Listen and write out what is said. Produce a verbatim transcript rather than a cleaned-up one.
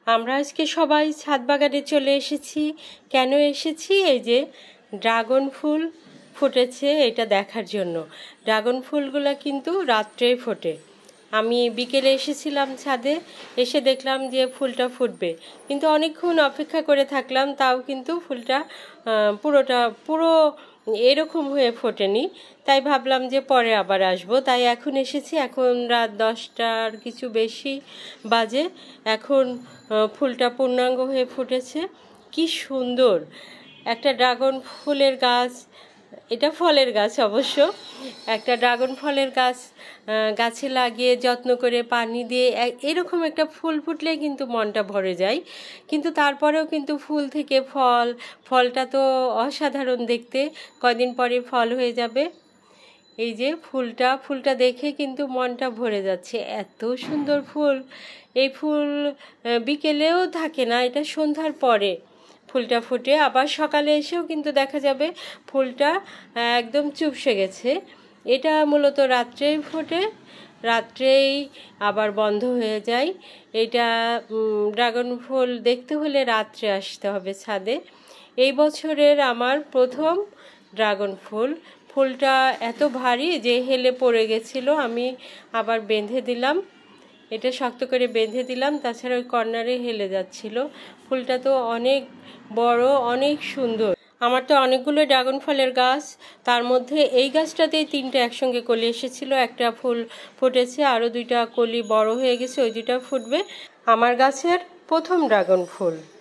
আমরা আজকে সবাই ছাদ বাগানে চলে এসেছি। কেন এসেছি? এই যে ড্রাগন ফুল ফুটেছে এটা দেখার জন্য। ড্রাগন ফুলগুলো কিন্তু রাত্রেই ফোটে। আমি বিকেলে এসেছিলাম ছাদে, এসে দেখলাম যে ফুলটা ফুটবে, কিন্তু অনেকক্ষণ অপেক্ষা করে থাকলাম, তাও কিন্তু ফুলটা পুরোটা পুরো এরকম হয়ে ফোটেনি। তাই ভাবলাম যে পরে আবার আসবো, তাই এখন এসেছি। এখন রাত দশটার কিছু বেশি বাজে। এখন ফুলটা পূর্ণাঙ্গ হয়ে ফুটেছে। কি সুন্দর একটা ড্রাগন ফুলের গাছ, এটা ফলের গাছ অবশ্য। একটা ড্রাগন ফলের গাছ গাছে লাগিয়ে যত্ন করে পানি দিয়ে এরকম একটা ফুল ফুটলে কিন্তু মনটা ভরে যায়। কিন্তু তারপরেও কিন্তু ফুল থেকে ফল, ফলটা তো অসাধারণ দেখতে, কদিন পরে ফল হয়ে যাবে। এই যে ফুলটা ফুলটা দেখে কিন্তু মনটা ভরে যাচ্ছে, এত সুন্দর ফুল। এই ফুল বিকেলেও থাকে না, এটা সন্ধ্যার পরে ফুলটা ফুটে, আবার সকালে এসেও কিন্তু দেখা যাবে ফুলটা একদম চুপসে গেছে। এটা মূলত রাত্রেই ফোটে, রাত্রেই আবার বন্ধ হয়ে যায়। এটা ড্রাগন ফুল দেখতে হলে রাত্রে আসতে হবে ছাদে। এই বছরের আমার প্রথম ড্রাগন ফুল। ফুলটা এত ভারী যে হেলে পড়ে গেছিলো, আমি আবার বেঁধে দিলাম, এটা শক্ত করে বেঁধে দিলাম, তাছাড়া ওই কর্নারে হেলে যাচ্ছিল। ফুলটা তো অনেক বড়, অনেক সুন্দর। আমার তো অনেকগুলো ড্রাগন ফলের গাছ, তার মধ্যে এই গাছটাতেই তিনটা একসঙ্গে কলি এসেছিল, একটা ফুল ফুটেছে, আরও দুইটা কলি বড় হয়ে গেছে, ওই দুইটা ফুটবে। আমার গাছের প্রথম ড্রাগন ফুল।